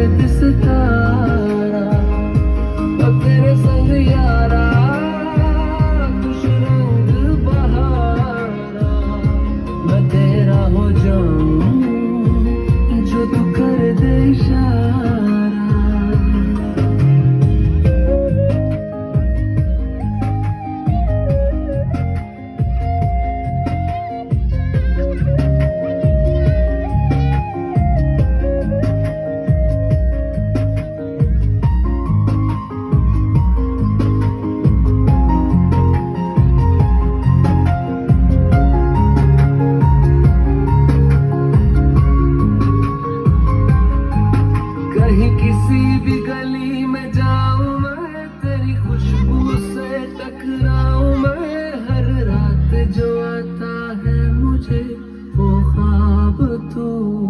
एक सितारा और तेरे संग यारा खुश रंग बहारा। मैं तेरा हो जाऊं जो तू कर दे इशारा। कहीं किसी भी गली में जाऊं मैं, तेरी खुशबू से टकराऊं मैं। हर रात जो आता है मुझे वो ख्वाब तू।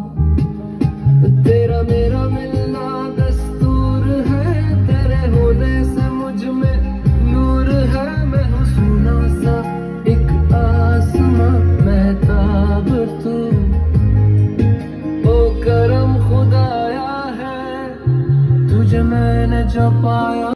तेरा मेरा मिलना दस्तूर है, तेरे होने से मुझ में नूर है। मैं हूँ सोना सा एक आसमां महताब तू। ओ करम खुदाया है तुझे मैंने जो पाया।